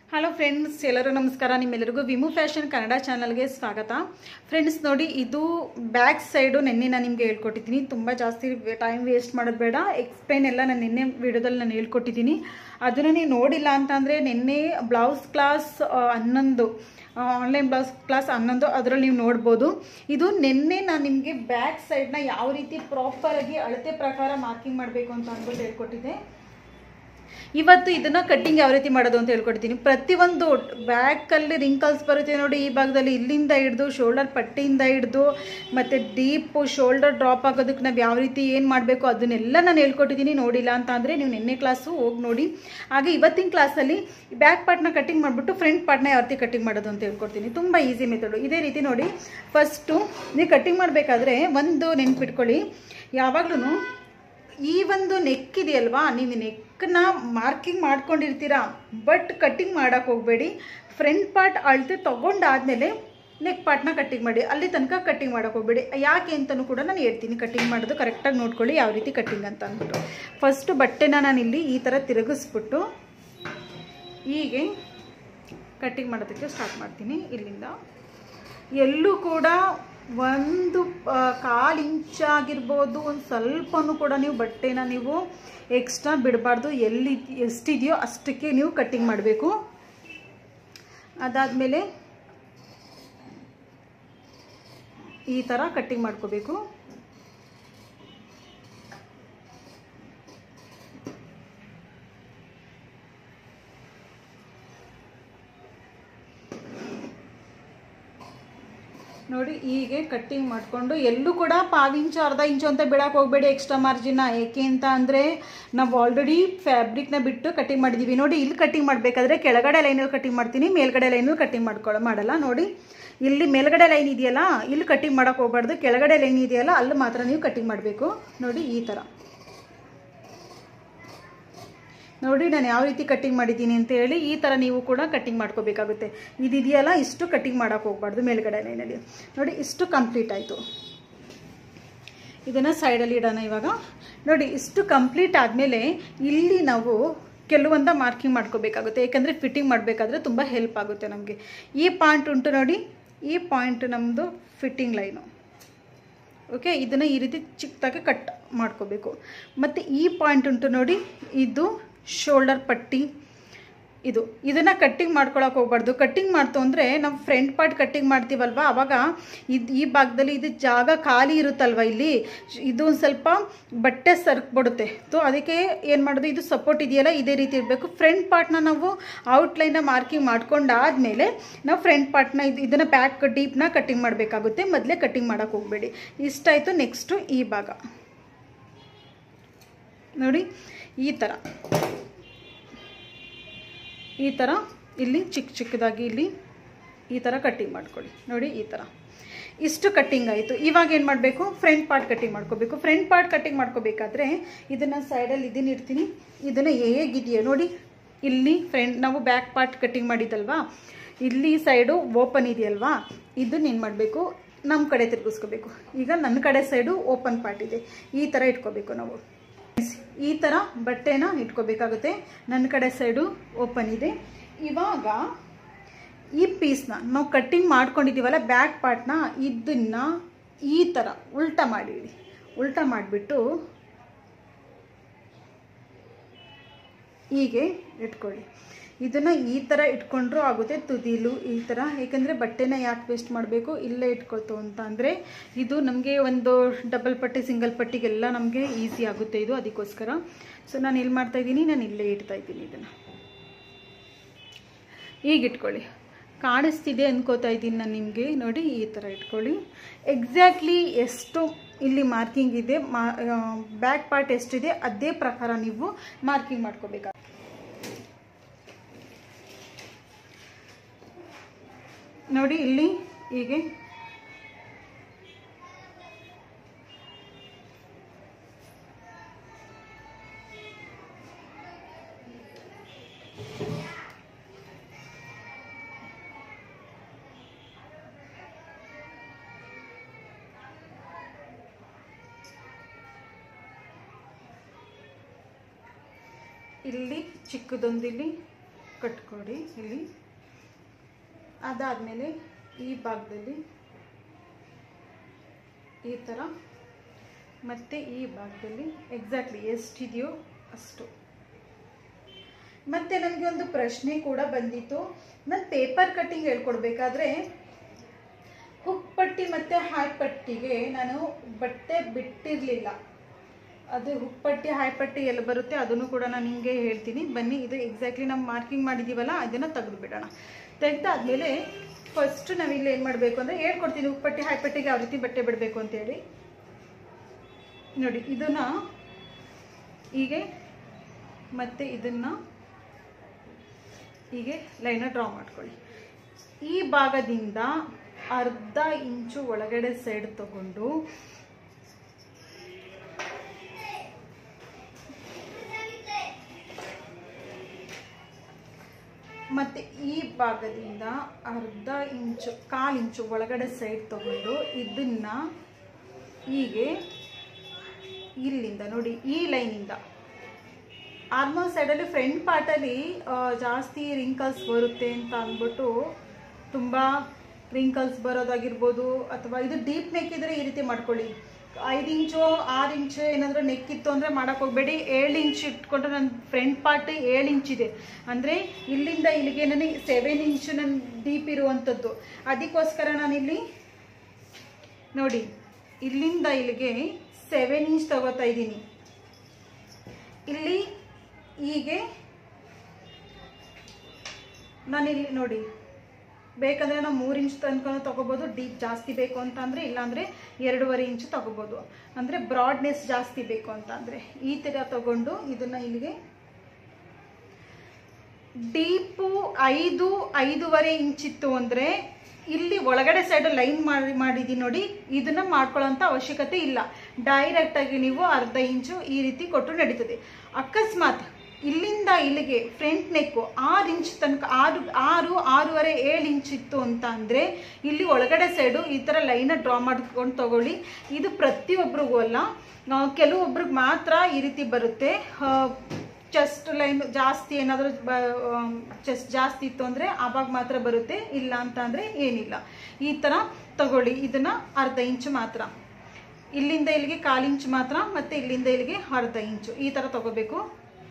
Hello friends, ಎಲ್ಲರೂ ನಮಸ್ಕಾರ. ನಿಮ್ಮೆಲ್ಲರಿಗೂ ವಿಮು ಫ್ಯಾಷನ್ ಕನ್ನಡ ಚಾನಲ್ಗೆ ಸ್ವಾಗತ. ಫ್ರೆಂಡ್ಸ್ ನೋಡಿ, ಇದು ಬ್ಯಾಕ್ ಸೈಡು ನಿನ್ನೆ ನಾನು ನಿಮಗೆ ಹೇಳ್ಕೊಟ್ಟಿದ್ದೀನಿ. ತುಂಬ ಜಾಸ್ತಿ ಟೈಮ್ ವೇಸ್ಟ್ ಮಾಡೋದು ಬೇಡ. ಎಕ್ಸ್ಪ್ಲೈನ್ ಎಲ್ಲ ನಾನು ನಿನ್ನೆ ವಿಡಿಯೋದಲ್ಲಿ ನಾನು ಹೇಳ್ಕೊಟ್ಟಿದ್ದೀನಿ. ಅದನ್ನು ನೀವು ನೋಡಿಲ್ಲ ಅಂತಂದರೆ ನಿನ್ನೆ blouse class 11 online blouse class 11 ಅದರಲ್ಲಿ ನೀವು ನೋಡ್ಬೋದು. ಇದು ನಿನ್ನೆ ನಾನು ನಿಮಗೆ ಬ್ಯಾಕ್ ಸೈಡ್ನ ಯಾವ ರೀತಿ ಪ್ರಾಪರಾಗಿ ಅಳತೆ ಪ್ರಕಾರ ಮಾರ್ಕಿಂಗ್ ಮಾಡಬೇಕು ಅಂತ ಅಂದ್ಬಿಟ್ಟು ಹೇಳ್ಕೊಟ್ಟಿದ್ದೆ. ಇವತ್ತು ಇದನ್ನು ಕಟ್ಟಿಂಗ್ ಯಾವ ರೀತಿ ಮಾಡೋದು ಅಂತ ಹೇಳ್ಕೊಡ್ತೀನಿ. ಪ್ರತಿಯೊಂದು ಬ್ಯಾಕಲ್ಲಿ ರಿಂಕಲ್ಸ್ ಬರುತ್ತೆ ನೋಡಿ, ಈ ಭಾಗದಲ್ಲಿ ಇಲ್ಲಿಂದ ಹಿಡಿದು ಶೋಲ್ಡರ್ ಪಟ್ಟಿಯಿಂದ ಹಿಡಿದು ಮತ್ತು ಡೀಪು ಶೋಲ್ಡರ್ ಡ್ರಾಪ್ ಆಗೋದಕ್ಕೆ ನಾವು ಯಾವ ರೀತಿ ಏನು ಮಾಡಬೇಕು ಅದನ್ನೆಲ್ಲ ನಾನು ಹೇಳ್ಕೊಟ್ಟಿದ್ದೀನಿ. ನೋಡಿಲ್ಲ ಅಂತ ಅಂದರೆ ನೀವು ನಿನ್ನೆ ಕ್ಲಾಸು ಹೋಗಿ ನೋಡಿ. ಹಾಗೆ ಇವತ್ತಿನ ಕ್ಲಾಸಲ್ಲಿ ಬ್ಯಾಕ್ ಪಾರ್ಟ್ನ ಕಟ್ಟಿಂಗ್ ಮಾಡಿಬಿಟ್ಟು ಫ್ರಂಟ್ ಪಾರ್ಟ್ನ ಯಾವ ರೀತಿ ಕಟ್ಟಿಂಗ್ ಮಾಡೋದು ಅಂತ ಹೇಳ್ಕೊಡ್ತೀನಿ. ತುಂಬ ಈಸಿ ಮೆಥಡು. ಇದೇ ರೀತಿ ನೋಡಿ, ಫಸ್ಟು ನೀವು ಕಟ್ಟಿಂಗ್ ಮಾಡಬೇಕಾದ್ರೆ ಒಂದು ನೆನ್ಪಿಟ್ಕೊಳ್ಳಿ, ಯಾವಾಗ್ಲೂ ಈ ಒಂದು ನೆಕ್ ಇದೆಯಲ್ವಾ, ನೀವು ನೆಕ್ನ ಮಾರ್ಕಿಂಗ್ ಮಾಡ್ಕೊಂಡಿರ್ತೀರಾ, ಬಟ್ ಕಟ್ಟಿಂಗ್ ಮಾಡೋಕ್ಕೆ ಹೋಗಬೇಡಿ. ಫ್ರಂಟ್ ಪಾರ್ಟ್ ಅಳತೆ ತೊಗೊಂಡಾದಮೇಲೆ ನೆಕ್ ಪಾರ್ಟ್ನ ಕಟ್ಟಿಂಗ್ ಮಾಡಿ, ಅಲ್ಲಿ ತನಕ ಕಟ್ಟಿಂಗ್ ಮಾಡೋಕ್ಕೆ ಹೋಗಬೇಡಿ. ಯಾಕೆ ಅಂತಲೂ ಕೂಡ ನಾನು ಹೇಳ್ತೀನಿ. ಕಟ್ಟಿಂಗ್ ಮಾಡೋದು ಕರೆಕ್ಟಾಗಿ ನೋಡ್ಕೊಳ್ಳಿ ಯಾವ ರೀತಿ ಕಟ್ಟಿಂಗ್ ಅಂತ ಅಂದ್ಬಿಟ್ಟು. ಫಸ್ಟು ಬಟ್ಟೆನ ನಾನಿಲ್ಲಿ ಈ ಥರ ತಿರುಗಿಸ್ಬಿಟ್ಟು ಹೀಗೆ ಕಟ್ಟಿಂಗ್ ಮಾಡೋದಕ್ಕೆ ಸ್ಟಾರ್ಟ್ ಮಾಡ್ತೀನಿ. ಇಲ್ಲಿಂದ ಎಲ್ಲೂ ಕೂಡ ಒಂದು 1/4 ಇಂಚಾಗಿರ್ಬೋದು, ಒಂದು ಸ್ವಲ್ಪನೂ ಕೂಡ ನೀವು ಬಟ್ಟೆನ ನೀವು ಎಕ್ಸ್ಟ್ರಾ ಬಿಡಬಾರ್ದು. ಎಷ್ಟಿದೆಯೋ ಅಷ್ಟಕ್ಕೆ ನೀವು ಕಟ್ಟಿಂಗ್ ಮಾಡಬೇಕು. ಅದಾದಮೇಲೆ ಈ ಥರ ಕಟ್ಟಿಂಗ್ ಮಾಡ್ಕೋಬೇಕು. ನೋಡಿ, ಹೀಗೆ ಕಟ್ಟಿಂಗ್ ಮಾಡಿಕೊಂಡು ಎಲ್ಲೂ ಕೂಡ 1/4 ಇಂಚು 1/2 ಇಂಚು ಅಂತ ಬಿಡಕ್ಕೆ ಹೋಗಬೇಡಿ ಎಕ್ಸ್ಟ್ರಾ ಮಾರ್ಜಿನ್ನ. ಏಕೆ ಅಂತ ಅಂದರೆ ನಾವು ಆಲ್ರೆಡಿ ಫ್ಯಾಬ್ರಿಕ್ನ ಬಿಟ್ಟು ಕಟ್ಟಿಂಗ್ ಮಾಡಿದ್ದೀವಿ. ನೋಡಿ, ಇಲ್ಲಿ ಕಟ್ಟಿಂಗ್ ಮಾಡಬೇಕಾದ್ರೆ ಕೆಳಗಡೆ ಲೈನಲ್ಲಿ ಕಟ್ಟಿಂಗ್ ಮಾಡ್ತೀನಿ, ಮೇಲ್ಗಡೆ ಲೈನಲ್ಲಿ ಕಟ್ಟಿಂಗ್ ಮಾಡಲ್ಲ. ನೋಡಿ, ಇಲ್ಲಿ ಮೇಲ್ಗಡೆ ಲೈನ್ ಇದೆಯಲ್ಲ, ಇಲ್ಲಿ ಕಟ್ಟಿಂಗ್ ಮಾಡೋಕ್ಕೆ ಹೋಗಬಾರ್ದು. ಕೆಳಗಡೆ ಲೈನ್ ಇದೆಯಲ್ಲ, ಅಲ್ಲಿ ಮಾತ್ರ ನೀವು ಕಟ್ಟಿಂಗ್ ಮಾಡಬೇಕು. ನೋಡಿ, ಈ ಥರ ನೋಡಿ ನಾನು ಯಾವ ರೀತಿ ಕಟ್ಟಿಂಗ್ ಮಾಡಿದ್ದೀನಿ ಅಂತ ಹೇಳಿ. ಈ ಥರ ನೀವು ಕೂಡ ಕಟ್ಟಿಂಗ್ ಮಾಡ್ಕೋಬೇಕಾಗುತ್ತೆ. ಇದೆಯಲ್ಲ, ಇಷ್ಟು ಕಟ್ಟಿಂಗ್ ಮಾಡೋಕ್ಕೆ ಹೋಗಬಾರ್ದು ಮೇಲ್ಗಡೆ ಲೈನಲ್ಲಿ. ನೋಡಿ, ಇಷ್ಟು ಕಂಪ್ಲೀಟ್ ಆಯಿತು. ಇದನ್ನು ಸೈಡಲ್ಲಿ ಇಡೋಣ ಇವಾಗ. ನೋಡಿ, ಇಷ್ಟು ಕಂಪ್ಲೀಟ್ ಆದಮೇಲೆ ಇಲ್ಲಿ ನಾವು ಕೆಲವೊಂದು ಮಾರ್ಕಿಂಗ್ ಮಾಡ್ಕೋಬೇಕಾಗುತ್ತೆ. ಏಕೆಂದರೆ ಫಿಟ್ಟಿಂಗ್ ಮಾಡಬೇಕಾದ್ರೆ ತುಂಬ ಹೆಲ್ಪ್ ಆಗುತ್ತೆ ನಮಗೆ. ಈ ಪಾಯಿಂಟ್ ಉಂಟು ನೋಡಿ, ಈ ಪಾಯಿಂಟ್ ನಮ್ಮದು ಫಿಟ್ಟಿಂಗ್ ಲೈನು. ಓಕೆ, ಇದನ್ನು ಈ ರೀತಿ ಚಿಕ್ಕದಾಗಿ ಕಟ್ ಮಾಡ್ಕೋಬೇಕು. ಮತ್ತು ಈ ಪಾಯಿಂಟ್ ಉಂಟು ನೋಡಿ, ಇದು ಶೋಲ್ಡರ್ ಪಟ್ಟಿ. ಇದನ್ನು ಕಟ್ಟಿಂಗ್ ಮಾಡ್ಕೊಳಕ್ಕೆ ಹೋಗ್ಬಾರ್ದು. ಕಟ್ಟಿಂಗ್ ಮಾಡ್ತು ಅಂದರೆ ನಾವು ಫ್ರಂಟ್ ಪಾರ್ಟ್ ಕಟ್ಟಿಂಗ್ ಮಾಡ್ತೀವಲ್ವ, ಆವಾಗ ಈ ಭಾಗದಲ್ಲಿ ಇದು ಜಾಗ ಖಾಲಿ ಇರುತ್ತಲ್ವ, ಇಲ್ಲಿ ಇದು ಒಂದು ಸ್ವಲ್ಪ ಬಟ್ಟೆ ಸರ್ಕ್ಬಿಡುತ್ತೆ. ಅದಕ್ಕೆ ಏನು ಮಾಡೋದು, ಇದು ಸಪೋರ್ಟ್ ಇದೆಯಲ್ಲ, ಇದೇ ರೀತಿ ಇರಬೇಕು. ಫ್ರಂಟ್ ಪಾರ್ಟ್ನ ನಾವು ಔಟ್ಲೈನ್ನ ಮಾರ್ಕಿಂಗ್ ಮಾಡ್ಕೊಂಡಾದಮೇಲೆ ನಾವು ಫ್ರಂಟ್ ಪಾರ್ಟ್ನ ಇದನ್ನು ಬ್ಯಾಕ್ ಡೀಪ್ನ ಕಟ್ಟಿಂಗ್ ಮಾಡಬೇಕಾಗುತ್ತೆ. ಮೊದಲೇ ಕಟ್ಟಿಂಗ್ ಮಾಡೋಕ್ಕೆ ಹೋಗಬೇಡಿ. ಇಷ್ಟಾಯಿತು. ನೆಕ್ಸ್ಟು ಈ ಭಾಗ ನೋಡಿ, ಈ ಥರ ಇಲ್ಲಿ ಚಿಕ್ಕದಾಗಿ ಇಲ್ಲಿ ಈ ಥರ ಕಟ್ಟಿಂಗ್ ಮಾಡ್ಕೊಳ್ಳಿ. ನೋಡಿ, ಈ ಥರ ಇಷ್ಟು ಕಟ್ಟಿಂಗ್ ಆಯಿತು. ಇವಾಗ ಏನು ಮಾಡಬೇಕು, ಫ್ರಂಟ್ ಪಾರ್ಟ್ ಕಟ್ಟಿಂಗ್ ಮಾಡ್ಕೋಬೇಕು. ಫ್ರಂಟ್ ಪಾರ್ಟ್ ಕಟ್ಟಿಂಗ್ ಮಾಡ್ಕೋಬೇಕಾದ್ರೆ ಇದನ್ನು ಸೈಡಲ್ಲಿ ಇದನ್ನು ಇಡ್ತೀನಿ. ಇದನ್ನು ಹೇಗಿದೆಯೋ ನೋಡಿ, ಇಲ್ಲಿ ನಾವು ಬ್ಯಾಕ್ ಪಾರ್ಟ್ ಕಟ್ಟಿಂಗ್ ಮಾಡಿದ್ದಲ್ವಾ, ಇಲ್ಲಿ ಸೈಡು ಓಪನ್ ಇದೆಯಲ್ವಾ, ಇದನ್ನ ಏನು ಮಾಡಬೇಕು, ನಮ್ಮ ಕಡೆ ತಿರುಗಿಸ್ಕೋಬೇಕು. ಈಗ ನನ್ನ ಕಡೆ ಸೈಡು ಓಪನ್ ಪಾರ್ಟ್ ಇದೆ, ಈ ಥರ ಇಟ್ಕೋಬೇಕು ನಾವು. ಈ ಥರ ಬಟ್ಟೆನ ಇಟ್ಕೋಬೇಕಾಗುತ್ತೆ. ನನ್ನ ಕಡೆ ಸೈಡು ಓಪನ್ ಇದೆ. ಇವಾಗ ಈ ಪೀಸ್ನ ನಾವು ಕಟ್ಟಿಂಗ್ ಮಾಡ್ಕೊಂಡಿದ್ದೀವಲ್ಲ ಬ್ಯಾಕ್ ಪಾರ್ಟ್ನ, ಇದನ್ನು ಈ ಥರ ಉಲ್ಟಾ ಮಾಡಿಡಿ. ಉಲ್ಟಾ ಮಾಡಿಬಿಟ್ಟು ಹೀಗೆ ಇಟ್ಕೊಳ್ಳಿ. ಇದನ್ನು ಈ ಥರ ಇಟ್ಕೊಂಡ್ರೂ ಆಗುತ್ತೆ, ತುದಿಲು ಈ ಥರ. ಏಕೆಂದರೆ ಬಟ್ಟೆನ ಯಾಕೆ ವೇಸ್ಟ್ ಮಾಡಬೇಕು, ಇಲ್ಲೇ ಇಟ್ಕೊಳ್ತು ಅಂತ ಅಂದರೆ ಇದು ನಮಗೆ ಒಂದು ಡಬಲ್ ಪಟ್ಟಿ ಸಿಂಗಲ್ ಪಟ್ಟಿಗೆಲ್ಲ ನಮಗೆ ಈಸಿ ಆಗುತ್ತೆ ಇದು. ಅದಕ್ಕೋಸ್ಕರ ಸೊ ನಾನು ಇಲ್ಲಿ ಮಾಡ್ತಾಯಿದ್ದೀನಿ, ನಾನು ಇಲ್ಲೇ ಇಡ್ತಾಯಿದ್ದೀನಿ. ಇದನ್ನು ಈಗ ಇಟ್ಕೊಳ್ಳಿ. ಕಾಣಿಸ್ತಿದೆ ಅಂದ್ಕೋತಾ ಇದ್ದೀನಿ ನಾನು ನಿಮಗೆ. ನೋಡಿ, ಈ ಥರ ಇಟ್ಕೊಳ್ಳಿ. ಎಕ್ಸಾಕ್ಟ್ಲಿ ಎಷ್ಟು ಇಲ್ಲಿ ಮಾರ್ಕಿಂಗ್ ಇದೆ, ಬ್ಯಾಕ್ ಪಾರ್ಟ್ ಎಷ್ಟಿದೆ ಅದೇ ಪ್ರಕಾರ ನೀವು ಮಾರ್ಕಿಂಗ್ ಮಾಡ್ಕೋಬೇಕಾಗುತ್ತೆ. ನೋಡಿ, ಇಲ್ಲಿ ಹೀಗೆ ಇಲ್ಲಿ ಚಿಕ್ಕದೊಂದಿಲ್ಲಿ ಕಟ್ಕೊಡಿ ಇಲ್ಲಿ. ಅದಾದಮೇಲೆ ಈ ಭಾಗದಲ್ಲಿ ಈ ಥರ, ಮತ್ತು ಈ ಭಾಗದಲ್ಲಿ ಎಕ್ಸಾಕ್ಟ್ಲಿ ಎಷ್ಟಿದೆಯೋ ಅಷ್ಟು. ಮತ್ತು ನನಗೆ ಒಂದು ಪ್ರಶ್ನೆ ಕೂಡ ಬಂದಿತ್ತು, ನಾನು ಪೇಪರ್ ಕಟ್ಟಿಂಗ್ ಹೇಳ್ಕೊಡ್ಬೇಕಾದ್ರೆ ಹುಕ್ ಪಟ್ಟಿ ಮತ್ತು ಹಾಯ್ ಪಟ್ಟಿಗೆ ನಾನು ಬಟ್ಟೆ ಬಿಟ್ಟಿರಲಿಲ್ಲ. ಅದು ಹುಕ್ ಪಟ್ಟಿ ಹಾಯ್ ಪಟ್ಟಿ ಎಲ್ಲ ಬರುತ್ತೆ ಅದನ್ನು ಕೂಡ ನಾನು ನಿಮಗೆ ಹೇಳ್ತೀನಿ. ಬನ್ನಿ, ಇದು ಎಕ್ಸಾಕ್ಟ್ಲಿ ನಾವು ಮಾರ್ಕಿಂಗ್ ಮಾಡಿದ್ದೀವಲ್ಲ ಅದನ್ನು ತೆಗೆದು ಬಿಡೋಣ. ತೆಗೆದಾದ್ಮೇಲೆ ಫಸ್ಟ್ ನಾವಿಲ್ಲಿ ಏನು ಮಾಡಬೇಕು ಅಂದರೆ ಹೇಳ್ಕೊಡ್ತೀನಿ ಹುಕ್ ಪಟ್ಟಿ ಹಾಯ್ ಪಟ್ಟಿಗೆ ಯಾವ ರೀತಿ ಬಟ್ಟೆ ಬಿಡಬೇಕು ಅಂತೇಳಿ. ನೋಡಿ, ಇದನ್ನು ಹೀಗೆ ಮತ್ತು ಇದನ್ನು ಹೀಗೆ ಲೈನ ಡ್ರಾ ಮಾಡ್ಕೊಳ್ಳಿ. ಈ ಭಾಗದಿಂದ ಅರ್ಧ ಇಂಚು ಒಳಗಡೆ ಸೈಡ್ ತಗೊಂಡು ಮತ್ತು ಈ ಭಾಗದಿಂದ ಅರ್ಧ ಇಂಚು, 1/4 ಇಂಚು ಒಳಗಡೆ ಸೈಡ್ ತಗೊಂಡು ಇದನ್ನು ಹೀಗೆ ಇಲ್ಲಿಂದ ನೋಡಿ ಈ ಲೈನಿಂದ ಆರ್ಮಲ್ ಸೈಡಲ್ಲಿ ಫ್ರಂಟ್ ಪಾರ್ಟಲ್ಲಿ ಜಾಸ್ತಿ ರಿಂಕಲ್ಸ್ ಬರುತ್ತೆ ಅಂತ ಅಂದ್ಬಿಟ್ಟು ತುಂಬ ರಿಂಕಲ್ಸ್ ಬರೋದಾಗಿರ್ಬೋದು, ಅಥವಾ ಇದು ಡೀಪ್ ನೆಕ್ ಇದ್ದರೆ ಈ ರೀತಿ ಮಾಡ್ಕೊಳ್ಳಿ. 5 ಇಂಚು 6 ಇಂಚು ಏನಾದರೂ ನೆಕ್ ಇತ್ತು ಅಂದರೆ ಮಾಡೋಕ್ಕೆ ಹೋಗಬೇಡಿ. 7 ಇಂಚ್ ಇಟ್ಕೊಂಡ್ರೆ ನನ್ನ ಫ್ರಂಟ್ ಪಾರ್ಟ್ 7 ಇಂಚಿದೆ ಅಂದರೆ ಇಲ್ಲಿಂದ ಇಲ್ಲಿಗೆ ನನಗೆ 7 ಇಂಚು ನನ್ನ ಡೀಪ್ ಇರುವಂಥದ್ದು. ಅದಕ್ಕೋಸ್ಕರ ನಾನಿಲ್ಲಿ ನೋಡಿ ಇಲ್ಲಿಂದ ಇಲ್ಲಿಗೆ 7 ಇಂಚ್ ತಗೋತಾ ಇದ್ದೀನಿ. ಇಲ್ಲಿ ಹೀಗೆ ನಾನಿಲ್ಲಿ ನೋಡಿ, ಬೇಕಂದರೆ ನಾವು 3 ಇಂಚ್ ತನಕ ತೊಗೋಬೋದು. ಡೀಪ್ ಜಾಸ್ತಿ ಬೇಕು ಅಂತ ಅಂದರೆ, ಇಲ್ಲಾಂದರೆ 2.5 ಇಂಚು ತೊಗೋಬೋದು. ಅಂದರೆ ಬ್ರಾಡ್ನೆಸ್ ಜಾಸ್ತಿ ಬೇಕು ಅಂತ ಅಂದರೆ ಈ ಥರ ತಗೊಂಡು ಇದನ್ನು ಇಲ್ಲಿಗೆ ಡೀಪು 5.5 ಇಂಚಿತ್ತು ಅಂದರೆ ಇಲ್ಲಿ ಒಳಗಡೆ ಸೈಡ್ ಲೈನ್ ಮಾಡಿದ್ದೀನಿ ನೋಡಿ. ಇದನ್ನು ಮಾಡ್ಕೊಳ್ಳೋಂಥ ಅವಶ್ಯಕತೆ ಇಲ್ಲ. ಡೈರೆಕ್ಟಾಗಿ ನೀವು ಅರ್ಧ ಇಂಚು ಈ ರೀತಿ ಕೊಟ್ಟು ನಡೀತದೆ. ಅಕಸ್ಮಾತ್ ಇಲ್ಲಿಂದ ಇಲ್ಲಿಗೆ ಫ್ರಂಟ್ ನೆಕ್ಕು 6 ಇಂಚ್ ತನಕ 6.5 7 ಇಂಚ್ ಇತ್ತು ಅಂತ ಅಂದರೆ ಇಲ್ಲಿ ಒಳಗಡೆ ಸೈಡು ಈ ಥರ ಲೈನ ಡ್ರಾ ಮಾಡ್ಕೊಂಡು ತಗೊಳ್ಳಿ. ಇದು ಪ್ರತಿಯೊಬ್ಬರಿಗೂ ಅಲ್ಲ, ಕೆಲವೊಬ್ರಿಗೆ ಮಾತ್ರ ಈ ರೀತಿ ಬರುತ್ತೆ. ಚೆಸ್ಟ್ ಲೈನ್ ಜಾಸ್ತಿ ಏನಾದರೂ ಚೆಸ್ಟ್ ಜಾಸ್ತಿ ಇತ್ತು ಅಂದರೆ ಆವಾಗ ಮಾತ್ರ ಬರುತ್ತೆ, ಇಲ್ಲ ಅಂತ ಅಂದರೆ ಏನಿಲ್ಲ. ಈ ಥರ ತಗೊಳ್ಳಿ. ಇದನ್ನು ಅರ್ಧ ಇಂಚು ಮಾತ್ರ, ಇಲ್ಲಿಂದ ಇಲ್ಲಿಗೆ 1/4 ಇಂಚು ಮಾತ್ರ, ಮತ್ತು ಇಲ್ಲಿಂದ ಇಲ್ಲಿಗೆ ಅರ್ಧ ಇಂಚು ಈ ಥರ ತಗೋಬೇಕು.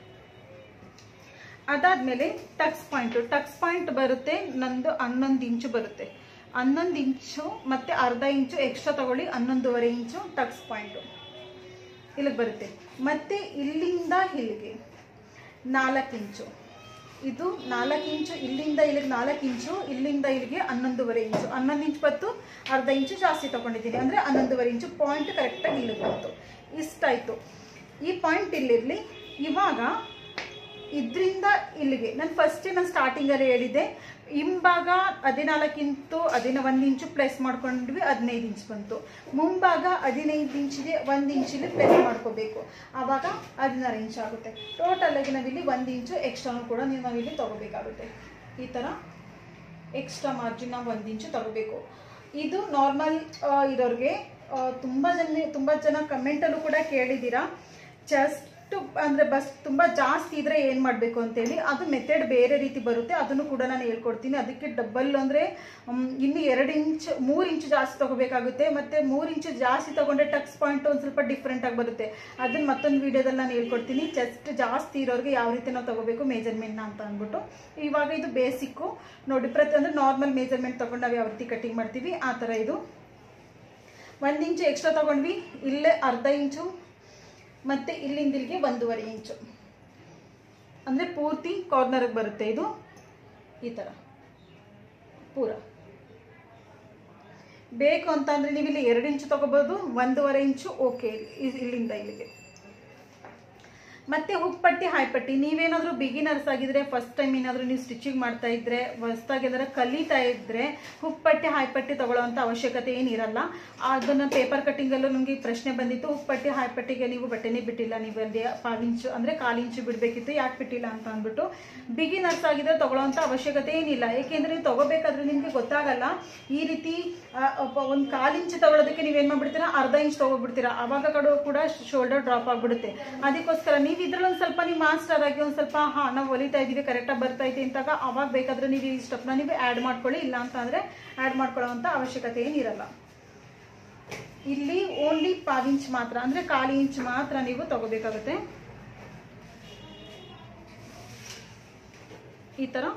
ಅದಾದಮೇಲೆ ಟಕ್ಸ್ ಪಾಯಿಂಟ್ ಬರುತ್ತೆ ನಂದು 11 ಇಂಚು ಬರುತ್ತೆ. 11 ಇಂಚು ಮತ್ತು ಅರ್ಧ ಇಂಚು ಎಕ್ಸ್ಟ್ರಾ ತಗೊಳ್ಳಿ. 11.5 ಇಂಚು ಟಕ್ಸ್ ಪಾಯಿಂಟು ಇಲ್ಲಿಗೆ ಬರುತ್ತೆ. ಮತ್ತು ಇಲ್ಲಿಂದ ಇಲ್ಲಿಗೆ 4 ಇಂಚು, ಇದು 4 ಇಂಚು, ಇಲ್ಲಿಂದ ಇಲ್ಲಿಗೆ 4 ಇಂಚು, ಇಲ್ಲಿಂದ ಇಲ್ಲಿಗೆ 11.5 ಇಂಚು. 11 ಇಂಚು ಬತ್ತು, ಅರ್ಧ ಇಂಚು ಜಾಸ್ತಿ ತೊಗೊಂಡಿದ್ದೀನಿ ಅಂದರೆ 11.5 ಇಂಚು. ಪಾಯಿಂಟ್ ಕರೆಕ್ಟಾಗಿ ಇಲ್ಲಿಗೆ ಬಂತು. ಇಷ್ಟಾಯಿತು. ಈ ಪಾಯಿಂಟ್ ಇಲ್ಲಿರಲಿ. ಇವಾಗ ಇದರಿಂದ ಇಲ್ಲಿಗೆ ನಾನು ಸ್ಟಾರ್ಟಿಂಗಲ್ಲಿ ಹೇಳಿದ್ದೆ, ಹಿಂಭಾಗ 14 ಇಂಚು 1 ಇಂಚು ಪ್ಲಸ್ ಮಾಡ್ಕೊಂಡ್ವಿ, 15 ಇಂಚ್ ಬಂತು. ಮುಂಭಾಗ 15 ಇಂಚಿಗೆ 1 ಇಂಚಲ್ಲಿ ಪ್ಲಸ್ ಮಾಡ್ಕೋಬೇಕು, ಆವಾಗ 16 ಇಂಚ್ ಆಗುತ್ತೆ. ಟೋಟಲಾಗಿ ನಾವಿಲ್ಲಿ 1 ಇಂಚು ಎಕ್ಸ್ಟ್ರಾನು ಕೂಡ ನಾವಿಲ್ಲಿ ತೊಗೋಬೇಕಾಗುತ್ತೆ. ಈ ಥರ ಎಕ್ಸ್ಟ್ರಾ ಮಾರ್ಜಿನ್ ನಾವು 1 ಇಂಚು ತೊಗೋಬೇಕು. ಇದು ನಾರ್ಮಲ್ ಇರೋರಿಗೆ ತುಂಬ ಜನ ಕಮೆಂಟಲ್ಲೂ ಕೂಡ ಕೇಳಿದ್ದೀರಾ, ಚೆಸ್ಟ್ ಅಂದರೆ ಬಸ್ ತುಂಬ ಜಾಸ್ತಿ ಇದ್ದರೆ ಏನು ಮಾಡಬೇಕು ಅಂತೇಳಿ. ಅದು ಮೆಥಡ್ ಬೇರೆ ರೀತಿ ಬರುತ್ತೆ, ಅದನ್ನು ಕೂಡ ನಾನು ಹೇಳ್ಕೊಡ್ತೀನಿ. ಅದಕ್ಕೆ ಡಬಲ್ ಅಂದರೆ ಇನ್ನು 2 ಇಂಚ್ 3 ಇಂಚು ಜಾಸ್ತಿ ತೊಗೋಬೇಕಾಗುತ್ತೆ. ಮತ್ತು 3 ಇಂಚು ಜಾಸ್ತಿ ತೊಗೊಂಡ್ರೆ ಟಕ್ಸ್ ಪಾಯಿಂಟ್ ಒಂದು ಸ್ವಲ್ಪ ಡಿಫ್ರೆಂಟಾಗಿ ಬರುತ್ತೆ. ಅದನ್ನು ಮತ್ತೊಂದು ವೀಡಿಯೋದಲ್ಲಿ ನಾನು ಹೇಳ್ಕೊಡ್ತೀನಿ, ಚೆಸ್ಟ್ ಜಾಸ್ತಿ ಇರೋರಿಗೆ ಯಾವ ರೀತಿ ನಾವು ತೊಗೋಬೇಕು ಮೆಜರ್ಮೆಂಟ್ನ ಅಂತ ಅಂದ್ಬಿಟ್ಟು. ಇವಾಗ ಇದು ಬೇಸಿಕ್ಕು ನೋಡಿ. ಅಂದರೆ ನಾರ್ಮಲ್ ಮೆಜರ್ಮೆಂಟ್ ತೊಗೊಂಡು ನಾವು ಯಾವ ರೀತಿ ಕಟ್ಟಿಂಗ್ ಮಾಡ್ತೀವಿ ಆ ಥರ. ಇದು 1 ಇಂಚು ಎಕ್ಸ್ಟ್ರಾ ತೊಗೊಂಡ್ವಿ, ಇಲ್ಲೇ ಅರ್ಧ ಇಂಚು, ಮತ್ತು ಇಲ್ಲಿಂದ ಇಲ್ಲಿಗೆ 1.5 ಇಂಚು ಅಂದರೆ ಪೂರ್ತಿ ಕಾರ್ನರ್ಗೆ ಬರುತ್ತೆ. ಇದು ಈ ಥರ ಪೂರ ಬೇಕು ಅಂತ ಅಂದರೆ ನೀವು ಇಲ್ಲಿ 2 ಇಂಚು ತೊಗೋಬೋದು, 1.5 ಇಂಚು ಓಕೆ ಇಲ್ಲಿಂದ ಇಲ್ಲಿಗೆ. ಮತ್ತು ಹುಕ್ ಪಟ್ಟಿ ಹಾಯ್ ಪಟ್ಟಿ ನೀವೇನಾದರೂ ಬಿಗಿನರ್ಸ್ ಆಗಿದ್ರೆ, ಫಸ್ಟ್ ಟೈಮ್ ಏನಾದರೂ ನೀವು ಸ್ಟಿಚಿಂಗ್ ಮಾಡ್ತಾ ಇದ್ದರೆ, ಹೊಸದಾಗಿ ಏನಾದರೂ ಕಲಿತಾ ಇದ್ದರೆ ಹುಕ್ ಪಟ್ಟಿ ಹಾಯ್ ಪಟ್ಟಿ ತೊಗೊಳ್ಳೋವಂಥ ಅವಶ್ಯಕತೆ ಏನಿರಲ್ಲ. ಅದನ್ನು ಪೇಪರ್ ಕಟ್ಟಿಂಗಲ್ಲೂ ನಿಮಗೆ ಪ್ರಶ್ನೆ ಬಂದಿತ್ತು, ಹುಕ್ ಪಟ್ಟಿ ಹಾಯ್ ಪಟ್ಟಿಗೆ ನೀವು ಬಟ್ಟೆನೇ ಬಿಟ್ಟಿಲ್ಲ, ನೀವು ಅಲ್ಲಿ 1/4 ಇಂಚು ಅಂದರೆ 1/4 ಇಂಚು ಬಿಡಬೇಕಿತ್ತು, ಯಾಕೆ ಬಿಟ್ಟಿಲ್ಲ ಅಂತ ಅಂದ್ಬಿಟ್ಟು. ಬಿಗಿನರ್ಸ್ ಆಗಿದ್ರೆ ತೊಗೊಳ್ಳೋವಂಥ ಅವಶ್ಯಕತೆ ಏನಿಲ್ಲ. ಏಕೆಂದರೆ ನೀವು ತೊಗೋಬೇಕಾದ್ರೆ ನಿಮಗೆ ಗೊತ್ತಾಗಲ್ಲ. ಈ ರೀತಿ ಒಂದು 1/4 ಇಂಚು ತೊಗೊಳೋದಕ್ಕೆ ನೀವೇನು ಮಾಡಿಬಿಡ್ತೀರಾ, ಅರ್ಧ ಇಂಚ್ ತೊಗೊಬಿಡ್ತೀರಾ, ಆವಾಗ ಕೂಡ ಶೋಲ್ಡರ್ ಡ್ರಾಪ್ ಆಗಿಬಿಡುತ್ತೆ. ಅದಕ್ಕೋಸ್ಕರ ನೀವು ನೀವು ಇದ್ರಲ್ಲಿ ಒಂದು ಸ್ವಲ್ಪ ನೀವು ಮಾಸ್ಟರ್ ಆಗಿ ಒಂದು ಸ್ವಲ್ಪ ನಾವು ಹೊಲಿತಾ ಇದ್ದೀವಿ ಕರೆಕ್ಟಾಗಿ ಬರ್ತಾ ಇದೆ ಅಂತಾಗ ಅವಾಗ ಬೇಕಾದ್ರೆ ನೀವು ಈ ಸ್ಟೆಪ್ನ ನೀವು ಆ್ಯಡ್ ಮಾಡ್ಕೊಳ್ಳಿ, ಇಲ್ಲ ಅಂತ ಅಂದರೆ ಆ್ಯಡ್ ಮಾಡ್ಕೊಳ್ಳೋವಂಥ ಅವಶ್ಯಕತೆ ಏನಿರಲ್ಲ. ಇಲ್ಲಿ ಓನ್ಲಿ 1/4 ಇಂಚ್ ಮಾತ್ರ, ಅಂದರೆ 1/4 ಇಂಚ್ ಮಾತ್ರ ನೀವು ತಗೋಬೇಕಾಗುತ್ತೆ. ಈ ಥರ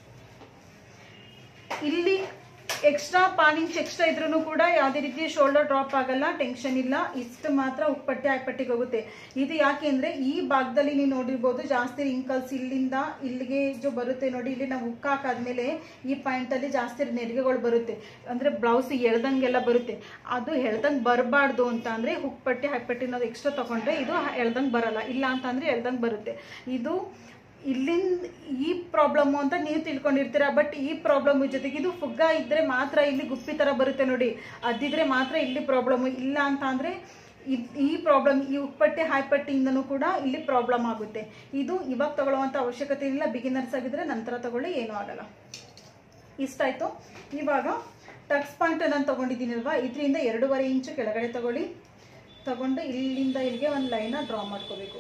ಇಲ್ಲಿ ಎಕ್ಸ್ಟ್ರಾ 1/4 ಇಂಚ್ ಎಕ್ಸ್ಟ್ರಾ ಇದ್ರೂ ಕೂಡ ಯಾವುದೇ ರೀತಿ ಶೋಲ್ಡರ್ ಡ್ರಾಪ್ ಆಗಲ್ಲ, ಟೆನ್ಷನ್ ಇಲ್ಲ. ಇಷ್ಟು ಮಾತ್ರ ಉಪ್ಪಟ್ಟೆ ಆಯ್ಪಟ್ಟಿಗೆ ಹೋಗುತ್ತೆ. ಇದು ಯಾಕೆ ಅಂದರೆ ಈ ಭಾಗದಲ್ಲಿ ನೀವು ನೋಡಿರ್ಬೋದು ಜಾಸ್ತಿ ರಿಂಕಲ್ಸ್ ಇಲ್ಲಿಂದ ಇಲ್ಲಿಗೆ ಜೋ ಬರುತ್ತೆ ನೋಡಿ. ಇಲ್ಲಿ ನಾವು ಹುಕ್ ಹಾಕಾದ್ಮೇಲೆ ಈ ಪಾಯಿಂಟಲ್ಲಿ ಜಾಸ್ತಿ ನೆರಿಗೆಗಳು ಬರುತ್ತೆ, ಅಂದರೆ ಬ್ಲೌಸ್ ಎಳ್ದಂಗೆಲ್ಲ ಬರುತ್ತೆ. ಅದು ಎಳ್ದಂಗೆ ಬರಬಾರ್ದು ಅಂತ ಅಂದರೆ ಹುಕ್ಪಟ್ಟಿ ಹಾಕ್ಪಟ್ಟಿ ನಾವು ಎಕ್ಸ್ಟ್ರಾ ತೊಗೊಂಡ್ರೆ ಇದು ಎಳ್ದಂಗೆ ಬರಲ್ಲ, ಇಲ್ಲ ಅಂತ ಅಂದರೆ ಎಳ್ದಂಗೆ ಬರುತ್ತೆ. ಇದು ಇಲ್ಲಿಂದ ಈ ಪ್ರಾಬ್ಲಮ್ಮು ಅಂತ ನೀವು ತಿಳ್ಕೊಂಡಿರ್ತೀರ. ಬಟ್ ಈ ಪ್ರಾಬ್ಲಮ್ ಜೊತೆಗೆ ಇದು ಫುಗ್ಗ ಇದ್ದರೆ ಮಾತ್ರ ಇಲ್ಲಿ ಗುಪ್ಪಿ ಥರ ಬರುತ್ತೆ ನೋಡಿ, ಅದಿದ್ರೆ ಮಾತ್ರ ಇಲ್ಲಿ ಪ್ರಾಬ್ಲಮ್ಮು. ಇಲ್ಲ ಅಂತ ಅಂದರೆ ಈ ಪ್ರಾಬ್ಲಮ್ ಈ ಉಪ್ಪಟ್ಟೆ ಹಾಯ್ಪಟ್ಟಿಯಿಂದನೂ ಕೂಡ ಇಲ್ಲಿ ಪ್ರಾಬ್ಲಮ್ ಆಗುತ್ತೆ. ಇದು ಇವಾಗ ತಗೊಳ್ಳುವಂಥ ಅವಶ್ಯಕತೆ ಇಲ್ಲ, ಬಿಗಿನರ್ಸ್ ಆಗಿದ್ರೆ ನಂತರ ತಗೊಳ್ಳಿ, ಏನೂ ಆಗಲ್ಲ. ಇಷ್ಟಾಯಿತು. ಇವಾಗ ಟಕ್ಸ್ ಪಾಯಿಂಟ್ ನಾನು ತೊಗೊಂಡಿದ್ದೀನಲ್ವಾ, ಇದರಿಂದ 2.5 ಇಂಚು ಕೆಳಗಡೆ ತಗೊಂಡು ಇಲ್ಲಿಂದ ಇಲ್ಲಿಗೆ ಒಂದು ಲೈನ ಡ್ರಾ ಮಾಡ್ಕೋಬೇಕು.